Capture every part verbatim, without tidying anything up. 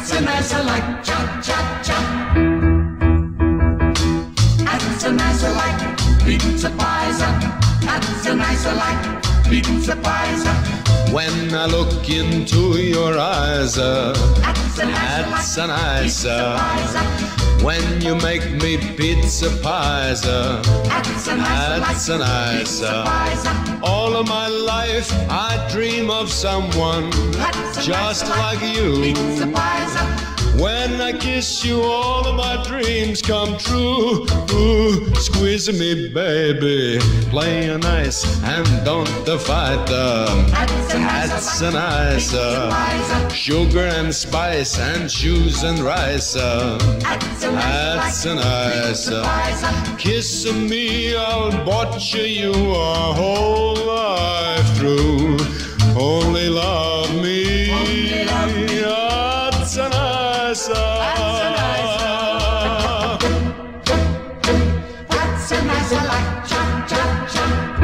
Atsa, nicea, like cha-cha-cha. Atsa, nicea, like pizza pizza. Atsa, nicea, like pizza pizza. When I look into your eyes, uh, Atsa, Atsa, nicea. nicea. When you make me pizza pies, uh, Atsa, Atsa, nicea. All of my life I dream of someone just like you. When I kiss you, all of my dreams come true. Ooh, squeeze me, baby, play nice and don't fight. Atsa, nicea. Sugar and spice and shoes and rice. Atsa, nicea. Kiss me, I'll butcher you a whole life through. Only love me. Atsa, nicea. Atsa, nicea, like cha-cha-cha.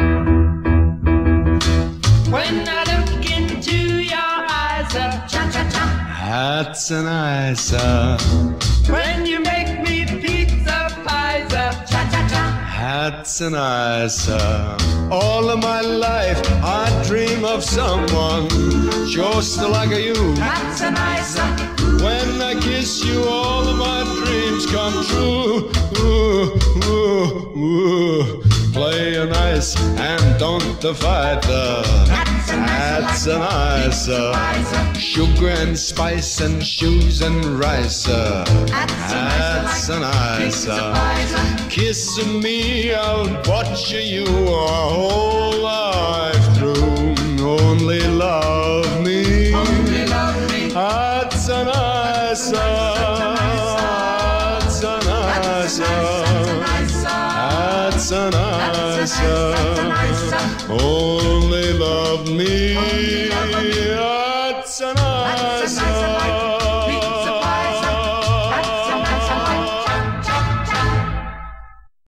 When I look into your eyes, cha-cha-cha. Atsa, nicea. When you make me pizza pies, cha-cha-cha. Atsa, nicea. All of my life I dream of someone just like you. Atsa, nicea. When I kiss you, all of my dreams come true. Ooh, ooh, ooh. Play nice and don't fight. Atsa, nicea. Sugar and spice and shoes and rice. Atsa, nicea. Kiss me, I'll butcher you a whole life through. Only love me. Only love me. Atsa, nicea. Atsa, nicea. Atsa, nicea. Only love me.